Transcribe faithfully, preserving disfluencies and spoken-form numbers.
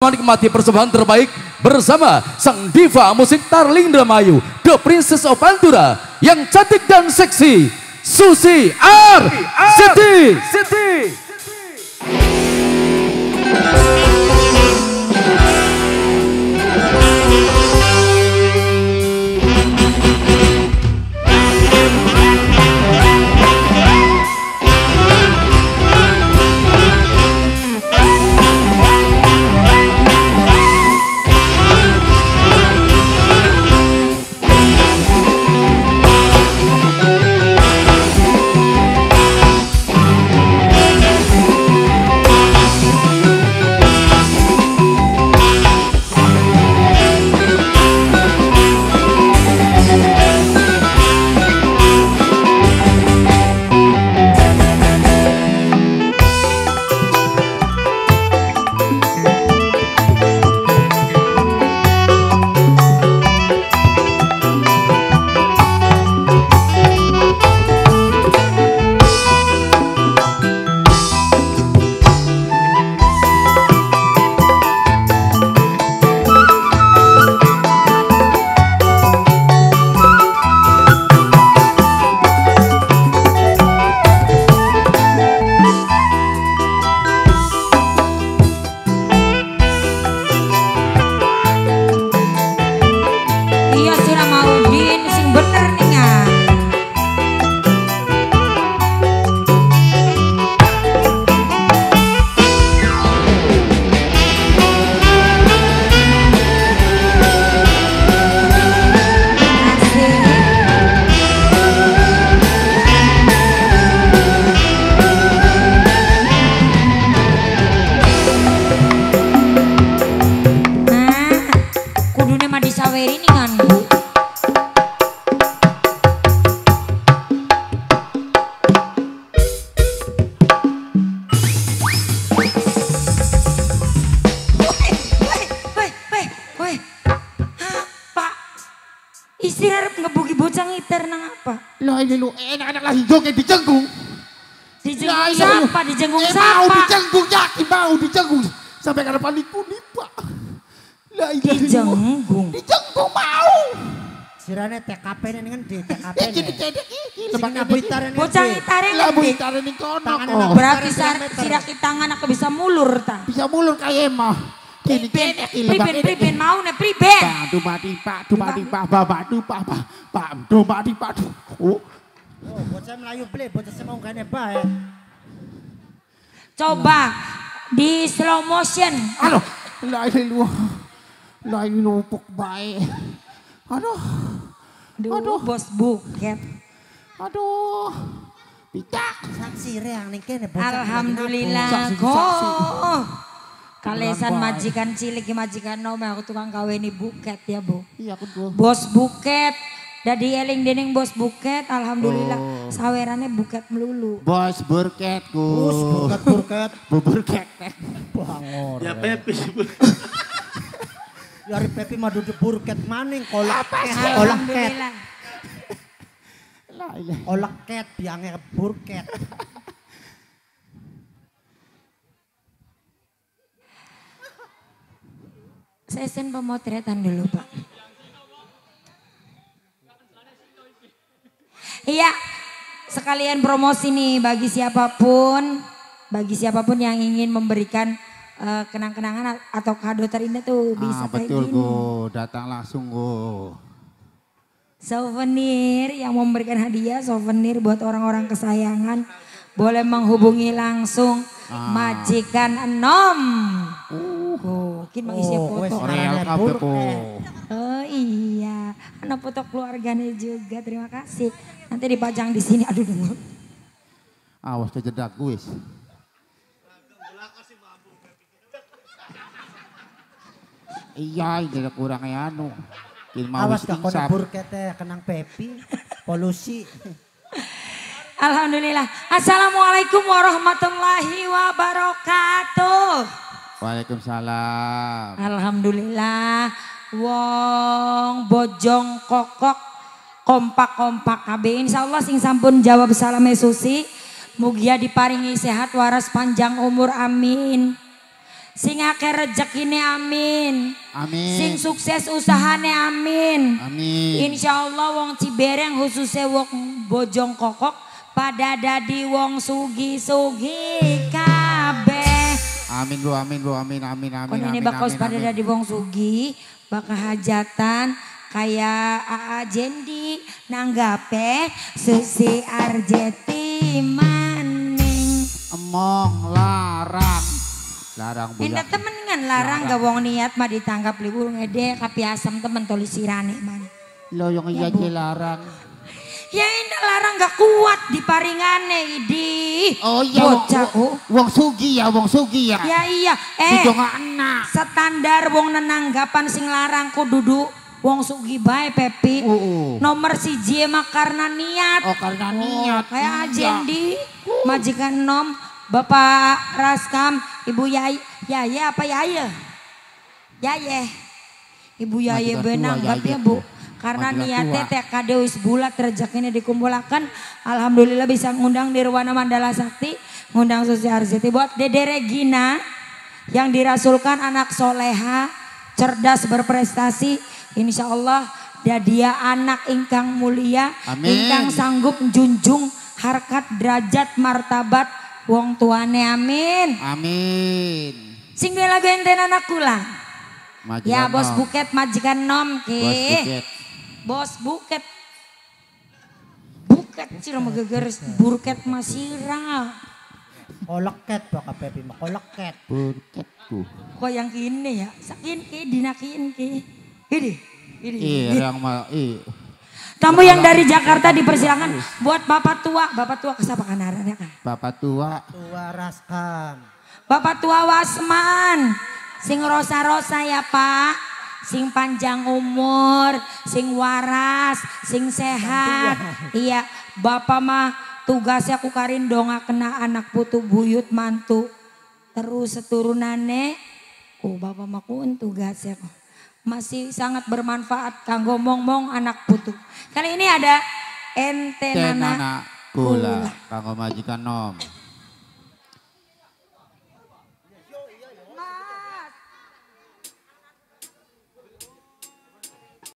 menikmati persembahan terbaik bersama sang diva musik Tarling Dramayu, The Princess of Pantura, yang cantik dan seksi, Susi R. Siti. Siti. Istirahat ngebuki bocah ngiter nang apa? Lah ini lu enak-enak lagi joget di jenggung. Di jenggung siapa? Di jenggung eh, siapa? Mau di jenggung yakin mau di jenggung. Sampai karena paniku nih pak. Lah di jenggung. Di jenggung mau. Sirane T K P ini kan di T K P. Eh jadi cedek iki. Lebaknya buitaren ini. Bocah ngitaren lah buitaren ini kono. Berarti siraki tangan aku bisa mulur ta? Bisa mulur kayak emah. Priben, priben, priben mau nih priben. Pak, du mati pak, du mati pak, bapak du pak, pak, pak, du mati pak, du. Oh, oh, bocah Melayu beli, bocah semua gak nebak ya. Coba di slow motion. Aduh, lah ini lu, lah ini numpuk baik. Aduh, aduh, bos buket. Aduh, picak. Saksi reang nih kene. Alhamdulillah kok. Kalesan majikan cilik majikan nom aku tukang kawini buket ya bu. Iya aku tuh. Bos buket. Dadi eling dening bos buket. Alhamdulillah oh. Sawerannya buket melulu. Bos burket ku. Bos burket burket. Buburket. Bangor. Ya Pepi. Yari Pepi mah duduk burket maning kolak. Alhamdulillah. Kolak ket biangnya burket. Sesen pemotretan dulu Pak. Iya, sekalian promosi nih bagi siapapun, bagi siapapun yang ingin memberikan uh, kenang-kenangan atau kado terindah tuh bisa ah, kayak betul, gini. Betul, datang langsung go. Souvenir yang memberikan hadiah, souvenir buat orang-orang kesayangan, boleh menghubungi langsung ah. Majikan Enom. Oh, kin mengisi oh, foto. Oh, oh iya, anak foto keluarganya juga. Terima kasih. Nanti dipajang di sini. Aduh dengar. Awas kejedak guys. Iya, jadi kurang anu. Awas gak kono burkete kenang Pepi, polusi. Alhamdulillah. Assalamualaikum warahmatullahi wabarakatuh. Waalaikumsalam. Alhamdulillah. Wong bojong kokok kompak-kompak kabeh. Insyaallah sing sampun jawab salame Susi mugia diparingi sehat waras panjang umur amin. Sing akeh rezekine amin. Amin. Sing sukses usahane amin. Amin. Insya Allah wong Cibereng khususnya wong Bojongkokok pada dadi wong sugi-sugi kabeh. Amin bu, amin bu, amin, amin, amin. Kon ini amin, bakal amin, pada amin. dadi wong sugi, bakal hajatan kayak A A Jendi nanggape Susi Arjeti maning. Emong larang. Larang budak. Indah temen kan larang gak wong niat mah ditangkap libur ngede kapi asam temen tulis sirane man. Lo yang iya Bu. larang. Ya indah larang gak kuat di paringane idi. Oh iya Bocah, wong, oh. wong sugi ya, wong sugi ya. Ya iya. Di Eh donga anak. standar wong nenanggapan sing larang ku duduk wong sugi bae Pepi. Oh, oh. Nomor siji mah karena niat. Oh karena niat. Kayak iya. Ajendi, majikan Nom, Bapak Raskam, Ibu Yai, Yaya apa Yaya? Yaya. Ibu Yaya Majikan benanggap tua, ya Yaya. Bu. Karena Majikan niatnya tua. T K D wis bulat rezekinya dikumpulkan. Alhamdulillah bisa ngundang Nirwana Mandala Sakti, ngundang Susi Arzeti buat Dede Regina yang dirasulkan anak soleha, cerdas berprestasi. Insya Allah dia anak ingkang mulia, Amin. ingkang sanggup junjung harkat derajat martabat wong tuane amin. Amin. Sing dia lagu enten anak kula. Majikan Ya bos Nom. buket majikan Nom ki. Bos buket. Bos buket. Buket sira megegeres burket masira. Koleket baka Pepi mah koleket. Burketku. Kok yang kini ya? Sakin ki dinakin ki. Ini. Ini. Irang mah i. Tamu yang dari Jakarta dipersilakan buat Bapak tua. Bapak tua kesapa kanarannya kan? Bapak tua. Tua Raskam. Bapak tua Wasman. Sing rosa-rosa ya Pak. Sing panjang umur, sing waras, sing sehat. Iya, Bapak mah tugasnya aku karin donga kena anak putu buyut mantu. Terus seturunane, oh Bapak mah kun tugasnya masih sangat bermanfaat kanggo mong-mong anak putu. Kali ini ada ente nana Tenana kula. Kanggo majikan Nom.